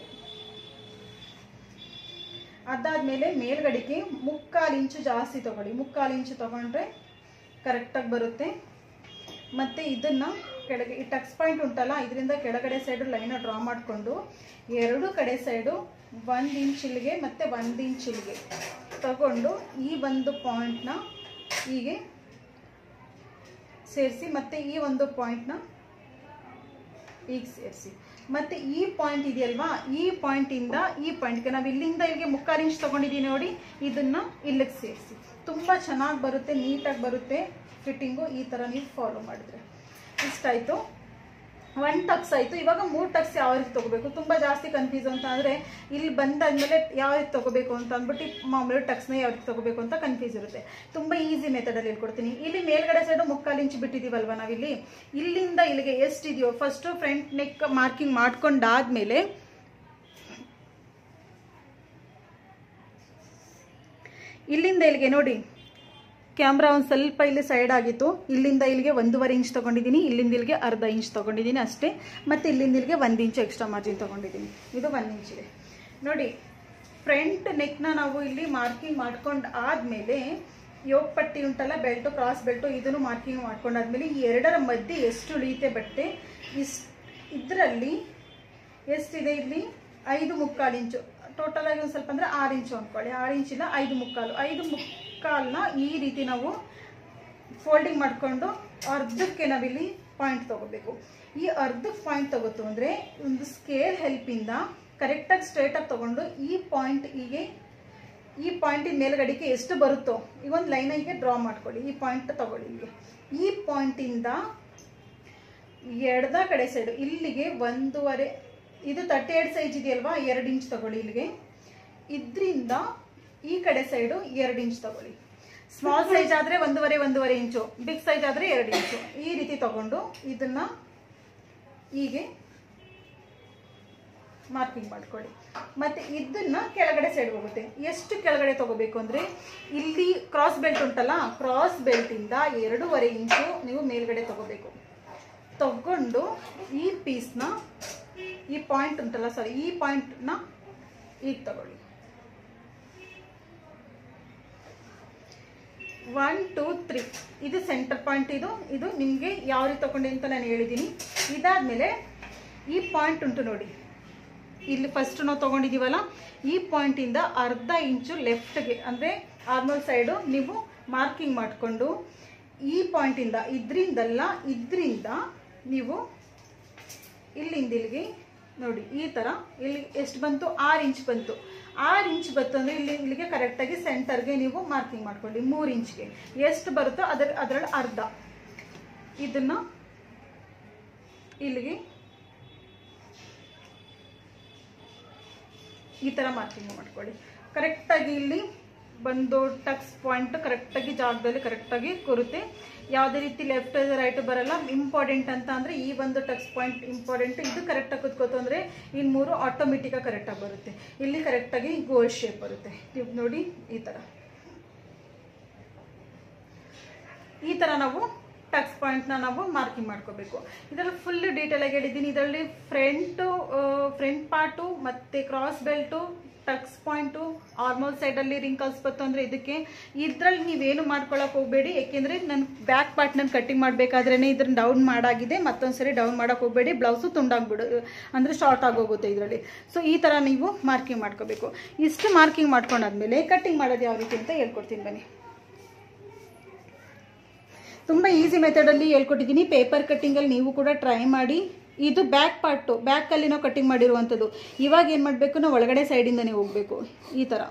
ಅದಾದಮೇಲೆ ಮೇಲ್ಗಡೆಗೆ 3/4 ಇಂಚು ಜಾಸ್ತಿ ತಗೊಳ್ಳಿ. 3/4 ಇಂಚು ತೊಗೊಂಡ್ರೆ ಕರೆಕ್ಟಾಗಿ ಬರುತ್ತೆ. ಮತ್ತು ಇದನ್ನು ಕೆಳಗೆ ಈ ಟಕ್ಸ್ ಪಾಯಿಂಟ್ ಉಂಟಲ್ಲ, ಇದರಿಂದ ಕೆಳಗಡೆ ಸೈಡು ಲೈನ ಡ್ರಾ ಮಾಡಿಕೊಂಡು 2 ಕಡೆ ಸೈಡು 1 ಇಂಚ್ ಇಲ್ಲಿಗೆ ಮತ್ತು 1 ಇಂಚ್ ಇಲ್ಲಿಗೆ ತಗೊಂಡು ಈ ಒಂದು ಪಾಯಿಂಟ್ನ ಹೀಗೆ ಸೇರಿಸಿ, ಮತ್ತು ಈ ಒಂದು ಪಾಯಿಂಟ್ನ ಈಗ ಸೇರಿಸಿ. ಮತ್ತು ಈ ಪಾಯಿಂಟ್ ಇದೆಯಲ್ವಾ, ಈ ಪಾಯಿಂಟಿಂದ ಈ ಪಾಯಿಂಟ್ಗೆ ನಾವು ಇಲ್ಲಿಂದ ಇಲ್ಲಿಗೆ 3/4 ಇಂಚ್ ತೊಗೊಂಡಿದ್ದೀವಿ ನೋಡಿ, ಇದನ್ನು ಇಲ್ಲಿಗೆ ಸೇರಿಸಿ. ತುಂಬ ಚೆನ್ನಾಗಿ ಬರುತ್ತೆ, ನೀಟಾಗಿ ಬರುತ್ತೆ ಫಿಟ್ಟಿಂಗು. ಈ ಥರ ನೀವು ಫಾಲೋ ಮಾಡಿದ್ರೆ ಇಷ್ಟಾಯಿತು. 1 ಟಕ್ಸ್ ಆಯಿತು. ಇವಾಗ 3 ಟಕ್ಸ್ ಯಾವ ರೀತಿ ತೊಗೋಬೇಕು, ತುಂಬ ಜಾಸ್ತಿ ಕನ್ಫ್ಯೂಸ್ ಅಂತ ಅಂದರೆ ಇಲ್ಲಿ ಬಂದಾದ್ಮೇಲೆ ಯಾವ ರೀತಿ ತೊಗೋಬೇಕು ಅಂತ ಅಂದ್ಬಿಟ್ಟು ಮಾಮೂಲಿ ಟಕ್ಸ್ನ ಯಾವ ರೀತಿ ತೊಗೋಬೇಕು ಅಂತ ಕನ್ಫ್ಯೂಸ್ ಇರುತ್ತೆ. ತುಂಬ ಈಸಿ ಮೆಥಡಲ್ಲಿ ಹೇಳ್ಕೊಡ್ತೀನಿ. ಇಲ್ಲಿ ಮೇಲ್ಗಡೆ ಸೈಡು 3/4 ಇಂಚ್ ಬಿಟ್ಟಿದ್ದೀವಲ್ವ ನಾವಿಲ್ಲಿ, ಇಲ್ಲಿಂದ ಇಲ್ಲಿಗೆ ಎಷ್ಟಿದೆಯೋ ಫಸ್ಟು ಫ್ರಂಟ್ ನೆಕ್ ಮಾರ್ಕಿಂಗ್ ಮಾಡ್ಕೊಂಡಾದ್ಮೇಲೆ ಇಲ್ಲಿಂದ ಇಲ್ಲಿಗೆ ನೋಡಿ, ಕ್ಯಾಮ್ರಾ ಒಂದು ಸ್ವಲ್ಪ ಇಲ್ಲಿ ಸೈಡ್ ಆಗಿತ್ತು. ಇಲ್ಲಿಂದ ಇಲ್ಲಿಗೆ 1.5 ಇಂಚ್ ತೊಗೊಂಡಿದ್ದೀನಿ, ಇಲ್ಲಿಂದ ಇಲ್ಲಿಗೆ 1/2 ಇಂಚ್ ತೊಗೊಂಡಿದ್ದೀನಿ ಅಷ್ಟೇ. ಮತ್ತು ಇಲ್ಲಿಂದ ಇಲ್ಲಿಗೆ 1 ಇಂಚ್ ಎಕ್ಸ್ಟ್ರಾ ಮಾರ್ಜಿನ್ ತೊಗೊಂಡಿದ್ದೀನಿ. ಇದು 1 ಇಂಚ್ ಇದೆ ನೋಡಿ. ಫ್ರಂಟ್ ನೆಕ್ನ ನಾವು ಇಲ್ಲಿ ಮಾರ್ಕಿಂಗ್ ಮಾಡ್ಕೊಂಡು ಆದಮೇಲೆ ಯೋಗ ಪಟ್ಟಿ ಉಂಟಲ್ಲ, ಬೆಲ್ಟು ಕ್ರಾಸ್ ಬೆಲ್ಟು, ಇದನ್ನು ಮಾರ್ಕಿಂಗ್ ಮಾಡ್ಕೊಂಡಾದ್ಮೇಲೆ ಈ 2ರ ಮಧ್ಯೆ ಎಷ್ಟು ಉಳಿಯುತ್ತೆ ಬಟ್ಟೆ, ಇದರಲ್ಲಿ ಎಷ್ಟಿದೆ ಇಲ್ಲಿ 5.75 ಇಂಚು, ಟೋಟಲ್ ಆಗಿ ಒಂದು ಸ್ವಲ್ಪ ಅಂದರೆ 6 ಇಂಚು ಅಂದ್ಕೊಳ್ಳಿ. 6 ಇಂಚಿಲ್ಲ 5.75. 5.75ನ ಈ ರೀತಿ ನಾವು ಫೋಲ್ಡಿಂಗ್ ಮಾಡಿಕೊಂಡು ಅರ್ಧಕ್ಕೆ ನಾವಿಲ್ಲಿ ಪಾಯಿಂಟ್ ತೊಗೋಬೇಕು. ಈ ಅರ್ಧಕ್ಕೆ ಪಾಯಿಂಟ್ ತೊಗೋತು ಅಂದರೆ ಒಂದು ಸ್ಕೇಲ್ ಹೆಲ್ಪಿಂದ ಕರೆಕ್ಟಾಗಿ ಸ್ಟ್ರೈಟಾಗಿ ತೊಗೊಂಡು ಈ ಪಾಯಿಂಟ್ ಹೀಗೆ, ಈ ಪಾಯಿಂಟಿನ ಮೇಲ್ಗಡೆಗೆ ಎಷ್ಟು ಬರುತ್ತೋ ಈಗ ಒಂದು ಲೈನಿಗೆ ಡ್ರಾ ಮಾಡ್ಕೊಳ್ಳಿ. ಈ ಪಾಯಿಂಟ್ ತೊಗೊಳ್ಳಿ. ಇಲ್ಲಿಗೆ ಈ ಪಾಯಿಂಟಿಂದ ಎಡದ ಕಡೆ ಸೈಡು ಇಲ್ಲಿಗೆ 1.5, ಇದು 38 ಸೈಜ್ ಇದೆಯಲ್ವಾ, 2 ಇಂಚ್ ತೊಗೊಳ್ಳಿ. ಇಲ್ಲಿಗೆ ಇದರಿಂದ ಈ ಕಡೆ ಸೈಡು 2 ಇಂಚ್ ತೊಗೊಳ್ಳಿ. ಸ್ಮಾಲ್ ಸೈಜ್ ಆದರೆ 1.5 ಇಂಚು, ಬಿಗ್ ಸೈಜ್ ಆದರೆ 2 ಇಂಚು. ಈ ರೀತಿ ತಗೊಂಡು ಇದನ್ನು ಹೀಗೆ ಮಾರ್ಕಿಂಗ್ ಮಾಡ್ಕೊಳ್ಳಿ. ಮತ್ತು ಇದನ್ನು ಕೆಳಗಡೆ ಸೈಡ್ ಹೋಗುತ್ತೆ. ಎಷ್ಟು ಕೆಳಗಡೆ ತೊಗೋಬೇಕು ಅಂದರೆ ಇಲ್ಲಿ ಕ್ರಾಸ್ ಬೆಲ್ಟ್ ಉಂಟಲ್ಲ, ಕ್ರಾಸ್ ಬೆಲ್ಟಿಂದ 2.5 ಇಂಚು ನೀವು ಮೇಲ್ಗಡೆ ತೊಗೋಬೇಕು. ತಗೊಂಡು ಈ ಪೀಸ್ನ, ಈ ಪಾಯಿಂಟ್ ಉಂಟಲ್ಲ, ಈ ಪಾಯಿಂಟ್ನ ಈಗ ತಗೊಳ್ಳಿ. 1 2 3 ಇದು ಸೆಂಟರ್ ಪಾಯಿಂಟ್. ಇದು ನಿಮಗೆ ಯಾವ ರೀತಿ ತಗೊಂಡೆ ಅಂತ ನಾನು ಹೇಳಿದ್ದೀನಿ. ಇದಾದಮೇಲೆ ಈ ಪಾಯಿಂಟ್ ಉಂಟು ನೋಡಿ, ಇಲ್ಲಿ ಫಸ್ಟ್ ನಾವು ತೊಗೊಂಡಿದ್ದೀವಲ್ಲ, ಈ ಪಾಯಿಂಟಿಂದ 1/2 ಇಂಚು ಲೆಫ್ಟ್ಗೆ ಅಂದರೆ ಆರ್ಮಲ್ ಸೈಡು ನೀವು ಮಾರ್ಕಿಂಗ್ ಮಾಡಿಕೊಂಡು ಈ ಪಾಯಿಂಟಿಂದ ಇದರಿಂದ ನೀವು ಇಲ್ಲಿಂದ ಇಲ್ಲಿಗೆ ನೋಡಿ ಈ ಥರ ಇಲ್ಲಿ ಎಷ್ಟು ಬಂತು, 6 ಇಂಚ್ ಬಂತು. 6 ಇಂಚ್ ಬಂತು ಅಂದರೆ ಇಲ್ಲಿಗೆ ಕರೆಕ್ಟಾಗಿ ಸೆಂಟರ್ಗೆ ನೀವು ಮಾರ್ಕಿಂಗ್ ಮಾಡ್ಕೊಳ್ಳಿ. 3 ಇಂಚ್ಗೆ ಎಷ್ಟು ಬರುತ್ತೋ ಅದರಲ್ಲಿ ಅರ್ಧ ಇದನ್ನು ಇಲ್ಲಿಗೆ ಈ ಥರ ಮಾರ್ಕಿಂಗ್ ಮಾಡ್ಕೊಳ್ಳಿ. ಕರೆಕ್ಟಾಗಿ ಇಲ್ಲಿ ಬಂದು ಟಕ್ಸ್ ಪಾಯಿಂಟ್ ಕರೆಕ್ಟಾಗಿ ಜಾಗದಲ್ಲಿ ಕರೆಕ್ಟಾಗಿ ಕೂರುತ್ತೆ. ಯಾವುದೇ ರೀತಿ ಲೆಫ್ಟ್ ರೈಟ್ ಬರಲ್ಲ. ಇಂಪಾರ್ಟೆಂಟ್ ಅಂತ ಅಂದರೆ ಈ ಒಂದು ಟಕ್ಸ್ ಪಾಯಿಂಟ್ ಇಂಪಾರ್ಟೆಂಟ್. ಇದು ಕರೆಕ್ಟಾಗಿ ಕೂತ್ಕೋತು ಅಂದರೆ ಇನ್ನು 3 ಆಟೋಮೆಟಿಕಾಗಿ ಕರೆಕ್ಟಾಗಿ ಬರುತ್ತೆ. ಇಲ್ಲಿ ಕರೆಕ್ಟಾಗಿ ಗೋಲ್ ಶೇಪ್ ಬರುತ್ತೆ. ನೀವು ನೋಡಿ ಈ ಥರ ನಾವು ಟಕ್ಸ್ ಪಾಯಿಂಟ್ನ ನಾವು ಮಾರ್ಕಿಂಗ್ ಮಾಡ್ಕೋಬೇಕು. ಇದರಲ್ಲಿ ಫುಲ್ ಡೀಟೇಲಾಗಿ ಹೇಳಿದ್ದೀನಿ. ಇದರಲ್ಲಿ ಫ್ರಂಟ್ ಪಾರ್ಟು ಮತ್ತು cross belt, tucks point, armhole ಸೈಡಲ್ಲಿ ರಿಂಕಲ್ಸ್ ಬಂತು ಅಂದರೆ ಇದರಲ್ಲಿ ನೀವೇನು ಮಾಡ್ಕೊಳಕ್ಕೆ ಹೋಗಬೇಡಿ. ಏಕೆಂದರೆ ನನ್ನ ಬ್ಯಾಕ್ ಪಾರ್ಟ್ ನಾನು ಕಟ್ಟಿಂಗ್ ಮಾಡಬೇಕಾದ್ರೇ ಇದನ್ನು ಡೌನ್ ಮಾಡಾಗಿದೆ. ಮತ್ತೊಂದು ಸರಿ ಡೌನ್ ಮಾಡೋಕ್ಕೆ ಹೋಗಬೇಡಿ, ಬ್ಲೌಸು ತುಂಡಾಗ್ಬಿಡು ಅಂದರೆ ಶಾರ್ಟ್ ಆಗೋಗುತ್ತೆ ಇದರಲ್ಲಿ. ಸೊ ಈ ಥರ ನೀವು ಮಾರ್ಕಿಂಗ್ ಮಾಡ್ಕೋಬೇಕು. ಇಷ್ಟು ಮಾರ್ಕಿಂಗ್ ಮಾಡ್ಕೊಂಡಾದ್ಮೇಲೆ ಕಟ್ಟಿಂಗ್ ಮಾಡೋದು ಯಾವ ರೀತಿ ಅಂತ ಹೇಳ್ಕೊಡ್ತೀನಿ ಬನ್ನಿ. ತುಂಬ ಈಸಿ ಮೆಥಡಲ್ಲಿ ಹೇಳ್ಕೊಟ್ಟಿದ್ದೀನಿ. ಪೇಪರ್ ಕಟ್ಟಿಂಗಲ್ಲಿ ನೀವು ಕೂಡ ಟ್ರೈ ಮಾಡಿ. ಇದು ಬ್ಯಾಕ್ ಪಾರ್ಟು, ಬ್ಯಾಕಲ್ಲಿ ನಾವು ಕಟ್ಟಿಂಗ್ ಮಾಡಿರುವಂಥದ್ದು. ಇವಾಗ ಏನು ಮಾಡಬೇಕು, ನಾವು ಒಳಗಡೆ ಸೈಡಿಂದನೇ ಹೋಗಬೇಕು. ಈ ಥರ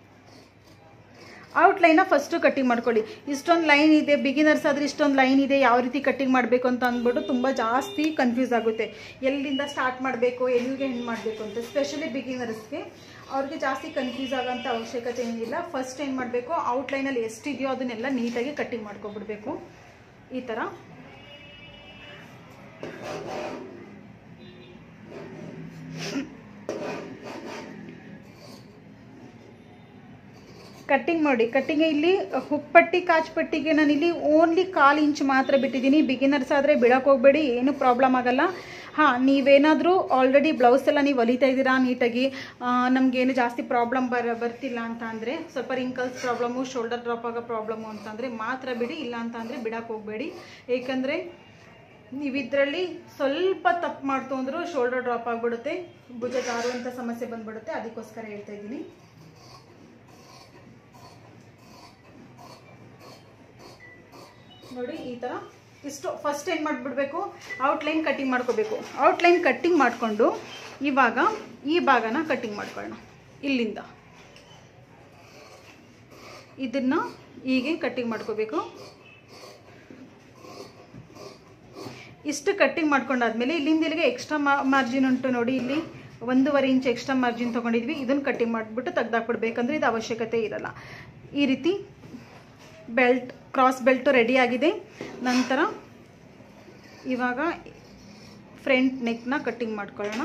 ಔಟ್ಲೈನ ಫಸ್ಟು ಕಟ್ಟಿಂಗ್ ಮಾಡ್ಕೊಳ್ಳಿ. ಇಷ್ಟೊಂದು ಲೈನ್ ಇದೆ, ಬಿಗಿನರ್ಸ್ ಆದರೆ ಇಷ್ಟೊಂದು ಲೈನ್ ಇದೆ, ಯಾವ ರೀತಿ ಕಟ್ಟಿಂಗ್ ಮಾಡಬೇಕು ಅಂತ ಅಂದ್ಬಿಟ್ಟು ತುಂಬ ಜಾಸ್ತಿ ಕನ್ಫ್ಯೂಸ್ ಆಗುತ್ತೆ. ಎಲ್ಲಿಂದ ಸ್ಟಾರ್ಟ್ ಮಾಡಬೇಕು, ಎಲ್ಲಿಗೆ ಹೆಣ್ಣು ಮಾಡಬೇಕು ಅಂತ. ಸ್ಪೆಷಲಿ ಬಿಗಿನರ್ಸ್ಗೆ ಅವ್ರಿಗೆ ಜಾಸ್ತಿ ಕನ್ಫ್ಯೂಸ್ ಆಗೋಂಥ ಅವಶ್ಯಕತೆ ಏನಿಲ್ಲ. ಫಸ್ಟ್ ಏನು ಮಾಡಬೇಕು, ಔಟ್ಲೈನಲ್ಲಿ ಎಷ್ಟಿದೆಯೋ ಅದನ್ನೆಲ್ಲ ನೀಟಾಗಿ ಕಟ್ಟಿಂಗ್ ಮಾಡ್ಕೊಬಿಡ್ಬೇಕು. ಈ ಥರ ಕಟ್ಟಿಂಗ್ ಮಾಡಿ. ಕಟ್ಟಿಂಗ್ ಇಲ್ಲಿ ಹುಕ್ಪಟ್ಟಿ ಕಾಚ್ಪಟ್ಟಿಗೆ ನಾನು ಇಲ್ಲಿ ಓನ್ಲಿ 1/4 ಇಂಚ್ ಮಾತ್ರ ಬಿಟ್ಟಿದ್ದೀನಿ. ಬಿಗಿನರ್ಸ್ ಆದರೆ ಬಿಡಕ್ಕೆ ಹೋಗಬೇಡಿ, ಏನು ಪ್ರಾಬ್ಲಮ್ ಆಗಲ್ಲ. ಹಾಂ, ನೀವೇನಾದರೂ ಆಲ್ರೆಡಿ ಬ್ಲೌಸ್ ಎಲ್ಲ ನೀವು ಹೊಲಿತಾ ಇದ್ದೀರಾ ನೀಟಾಗಿ, ನಮಗೇನು ಜಾಸ್ತಿ ಪ್ರಾಬ್ಲಮ್ ಬರ್ತಿಲ್ಲ ಅಂತ ಅಂದರೆ, ಸ್ವಲ್ಪ ರಿಂಕಲ್ಸ್ ಪ್ರಾಬ್ಲಮ್ಮು, ಶೋಲ್ಡರ್ ಡ್ರಾಪ್ ಆಗೋ ಪ್ರಾಬ್ಲಮ್ಮು ಅಂತಂದರೆ ಮಾತ್ರ ಬಿಡಿ. ಇಲ್ಲ ಅಂತ ಅಂದರೆ ಬಿಡಕ್ಕೆ ಹೋಗಬೇಡಿ. ಏಕೆಂದರೆ ನೀವಿದ್ರಲ್ಲಿ ಸ್ವಲ್ಪ ತಪ್ಪು ಮಾಡ್ತು ಅಂದರೂ ಶೋಲ್ಡರ್ ಡ್ರಾಪ್ ಆಗಿಬಿಡುತ್ತೆ, ಭುಜ ಜಾರುವಂಥ ಸಮಸ್ಯೆ ಬಂದ್ಬಿಡುತ್ತೆ. ಅದಕ್ಕೋಸ್ಕರ ಹೇಳ್ತಾ ಇದ್ದೀನಿ. ನೋಡಿ ಈ ಥರ ಇಷ್ಟು ಫಸ್ಟ್ ಏನು ಮಾಡಿಬಿಡ್ಬೇಕು, ಔಟ್ಲೈನ್ ಕಟ್ಟಿಂಗ್ ಮಾಡ್ಕೋಬೇಕು. ಔಟ್ಲೈನ್ ಕಟ್ಟಿಂಗ್ ಮಾಡಿಕೊಂಡು ಇವಾಗ ಈ ಭಾಗನ ಕಟ್ಟಿಂಗ್ ಮಾಡ್ಕೊಳ್ಳೋಣ. ಇಲ್ಲಿಂದ ಇದನ್ನು ಹೀಗೆ ಕಟ್ಟಿಂಗ್ ಮಾಡ್ಕೋಬೇಕು. ಇಷ್ಟು ಕಟ್ಟಿಂಗ್ ಮಾಡ್ಕೊಂಡಾದ್ಮೇಲೆ ಇಲ್ಲಿಂದ ಇಲ್ಲಿಗೆ ಎಕ್ಸ್ಟ್ರಾ ಮಾರ್ಜಿನ್ ಉಂಟು ನೋಡಿ, ಇಲ್ಲಿ 1.5 ಇಂಚ್ ಎಕ್ಸ್ಟ್ರಾ ಮಾರ್ಜಿನ್ ತೊಗೊಂಡಿದ್ವಿ. ಇದನ್ನು ಕಟ್ಟಿಂಗ್ ಮಾಡಿಬಿಟ್ಟು ತೆಗ್ದಾಕ್ಬಿಡ್ಬೇಕಂದ್ರೆ ಇದು ಅವಶ್ಯಕತೆ ಇರಲ್ಲ. ಈ ರೀತಿ ಬೆಲ್ಟ್, ಕ್ರಾಸ್ ಬೆಲ್ಟು ರೆಡಿ ಆಗಿದೆ. ನಂತರ ಇವಾಗ ಫ್ರಂಟ್ ನೆಕ್ನ ಕಟ್ಟಿಂಗ್ ಮಾಡ್ಕೊಳ್ಳೋಣ.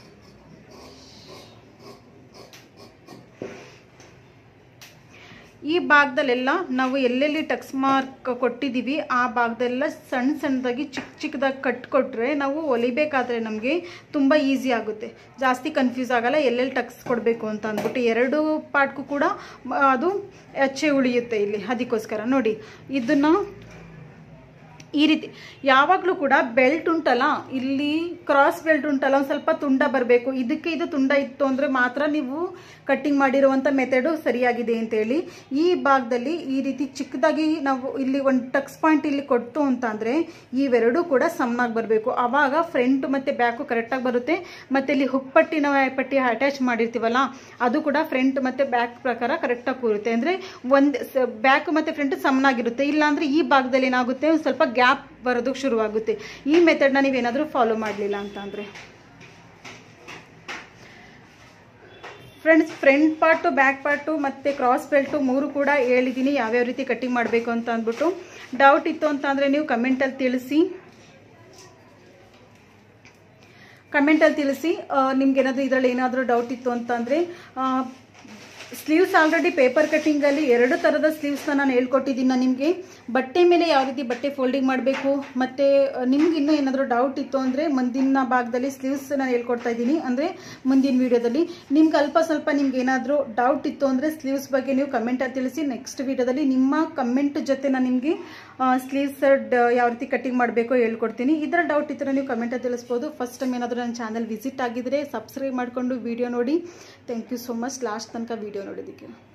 ಈ ಭಾಗದಲ್ಲೆಲ್ಲ ನಾವು ಎಲ್ಲೆಲ್ಲಿ ಟಕ್ಸ್ ಮಾರ್ಕ್ ಕೊಟ್ಟಿದ್ದೀವಿ ಆ ಭಾಗದೆಲ್ಲ ಸಣ್ಣ ಸಣ್ಣದಾಗಿ ಚಿಕ್ಕದಾಗಿ ಕಟ್ಕೊಟ್ರೆ ನಾವು ಹೊಲಿಬೇಕಾದ್ರೆ ನಮಗೆ ತುಂಬ ಈಸಿ ಆಗುತ್ತೆ, ಜಾಸ್ತಿ ಕನ್ಫ್ಯೂಸ್ ಆಗಲ್ಲ ಎಲ್ಲೆಲ್ಲಿ ಟಕ್ಸ್ ಕೊಡಬೇಕು ಅಂತ ಅಂದ್ಬಿಟ್ಟು. 2 ಪಾರ್ಟ್ಗೂ ಕೂಡ ಅದು ಅಚ್ಚೆ ಉಳಿಯುತ್ತೆ ಇಲ್ಲಿ. ಅದಕ್ಕೋಸ್ಕರ ನೋಡಿ ಇದನ್ನು ಈ ರೀತಿ ಯಾವಾಗಲೂ ಕೂಡ ಬೆಲ್ಟ್ ಉಂಟಲ್ಲ, ಇಲ್ಲಿ ಕ್ರಾಸ್ ಬೆಲ್ಟ್ ಉಂಟಲ್ಲ, ಒಂದು ಸ್ವಲ್ಪ ತುಂಡ ಬರಬೇಕು. ಇದಕ್ಕೆ ಇದು ತುಂಡ ಇತ್ತು ಅಂದರೆ ಮಾತ್ರ ನೀವು ಕಟ್ಟಿಂಗ್ ಮಾಡಿರುವಂಥ ಮೆಥಡು ಸರಿಯಾಗಿದೆ ಅಂತೇಳಿ. ಈ ಭಾಗದಲ್ಲಿ ಈ ರೀತಿ ಚಿಕ್ಕದಾಗಿ ನಾವು ಇಲ್ಲಿ ಒಂದು ಟಕ್ಸ್ ಪಾಯಿಂಟ್ ಇಲ್ಲಿ ಕೊಡ್ತು ಅಂತ ಅಂದರೆ ಇವೆರಡೂ ಕೂಡ ಸಮನಾಗಿ ಬರಬೇಕು. ಆವಾಗ ಫ್ರಂಟ್ ಮತ್ತು ಬ್ಯಾಕು ಕರೆಕ್ಟಾಗಿ ಬರುತ್ತೆ. ಮತ್ತು ಇಲ್ಲಿ ಹುಕ್ ಪಟ್ಟಿ ಅಟ್ಯಾಚ್ ಮಾಡಿರ್ತೀವಲ್ಲ ಅದು ಕೂಡ ಫ್ರಂಟ್ ಮತ್ತು ಬ್ಯಾಕ್ ಪ್ರಕಾರ ಕರೆಕ್ಟಾಗಿ ಕೂರುತ್ತೆ. ಅಂದರೆ ಒಂದು ಬ್ಯಾಕ್ ಮತ್ತು ಫ್ರಂಟ್ ಸಮನಾಗಿರುತ್ತೆ. ಇಲ್ಲಾಂದರೆ ಈ ಭಾಗದಲ್ಲಿ ಏನಾಗುತ್ತೆ, ಒಂದು ಸ್ವಲ್ಪ ಗ್ಯಾಪ್ ಬರೋದಕ್ಕೆ ಶುರುವಾಗುತ್ತೆ. ಈ ಮೆಥಡ್ನ ನೀವೇನಾದರೂ ಫಾಲೋ ಮಾಡಲಿಲ್ಲ ಅಂತ ಅಂದರೆ. Friends, front part, back part ಮತ್ತು ಕ್ರಾಸ್ ಬೆಲ್ಟು 3 ಕೂಡ ಹೇಳಿದ್ದೀನಿ ಯಾವ್ಯಾವ ರೀತಿ ಕಟ್ಟಿಂಗ್ ಮಾಡಬೇಕು ಅಂತ ಅಂದ್ಬಿಟ್ಟು. ಡೌಟ್ ಇತ್ತು ಅಂತ ಅಂದರೆ ನೀವು ಕಮೆಂಟಲ್ಲಿ ತಿಳಿಸಿ. ನಿಮ್ಗೇನಾದರೂ ಇದರಲ್ಲಿ ಏನಾದರೂ ಡೌಟ್ ಇತ್ತು ಅಂತ ಅಂದರೆ ಸ್ಲೀವ್ಸ್ ಆಲ್ರೆಡಿ ಪೇಪರ್ ಕಟ್ಟಿಂಗಲ್ಲಿ 2 ಥರದ ಸ್ಲೀವ್ಸ್ನ ನಾನು ಹೇಳ್ಕೊಟ್ಟಿದ್ದೀನಿ ನಿಮಗೆ. ಬಟ್ಟೆ ಮೇಲೆ ಯಾವ ರೀತಿ ಬಟ್ಟೆ ಫೋಲ್ಡಿಂಗ್ ಮಾಡಬೇಕು, ಮತ್ತು ನಿಮ್ಗೆ ಇನ್ನೂ ಏನಾದರೂ ಡೌಟ್ ಇತ್ತು ಅಂದರೆ ಮುಂದಿನ ಭಾಗದಲ್ಲಿ ಸ್ಲೀವ್ಸ್ ನಾನು ಹೇಳ್ಕೊಡ್ತಾ ಇದ್ದೀನಿ. ಅಂದರೆ ಮುಂದಿನ ವೀಡಿಯೋದಲ್ಲಿ ನಿಮ್ಗೆ ಸ್ವಲ್ಪ ನಿಮ್ಗೆ ಏನಾದರೂ ಡೌಟ್ ಇತ್ತು ಅಂದರೆ ಸ್ಲೀವ್ಸ್ ಬಗ್ಗೆ ನೀವು ಕಮೆಂಟಲ್ಲಿ ತಿಳಿಸಿ. ನೆಕ್ಸ್ಟ್ ವೀಡಿಯೋದಲ್ಲಿ ನಿಮ್ಮ ಕಮೆಂಟ್ ಜೊತೆ ನಾನು ನಿಮಗೆ ಸ್ಲೀವ್ಸ್ ಯಾವ ರೀತಿ ಕಟ್ಟಿಂಗ್ ಮಾಡಬೇಕು ಹೇಳ್ಕೊಡ್ತೀನಿ. ಇದರ ಡೌಟ್ ಇದ್ದರೆ ನೀವು ಕಮೆಂಟಲ್ಲಿ ತಿಳಿಸ್ಬೋದು. ಫಸ್ಟ್ ಟೈಮ್ ಏನಾದರೂ ನನ್ನ ಚಾನಲ್ ವಿಸಿಟ್ ಆಗಿದ್ದರೆ ಸಬ್ಸ್ಕ್ರೈಬ್ ಮಾಡಿಕೊಂಡು ವಿಡಿಯೋ ನೋಡಿ. Thank you so much last ತನಕ ವಿಡಿಯೋ ನೋಡೋದಕ್ಕೆ.